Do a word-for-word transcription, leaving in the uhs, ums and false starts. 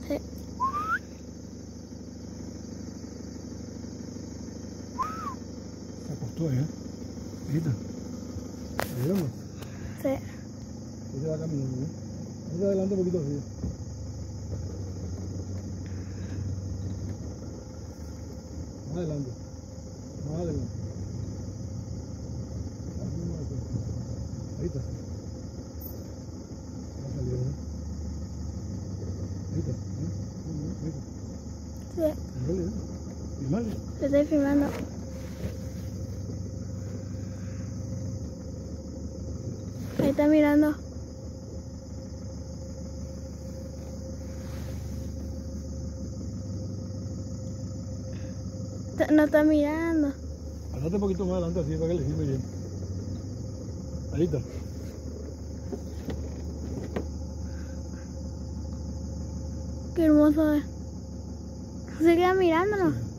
Sí. Se acostó, ¿eh? ¿Viste? ¿Vieron? Sí. Ahí se va caminando, ¿eh? Ahí se adelanta un poquito así. Más adelante. Más adelante. Ahí más adelante. Ahí está. Va a salir, ¿eh? Ahí está. ¿Eh? Ahí está. Sí. Mírale, ¿eh? Filmale. Te estoy filmando. Ahí está mirando. T- No está mirando. Andate un poquito más adelante así para que le filme bien. Ahí está. Qué hermoso es. Se queda mirándonos. Sí.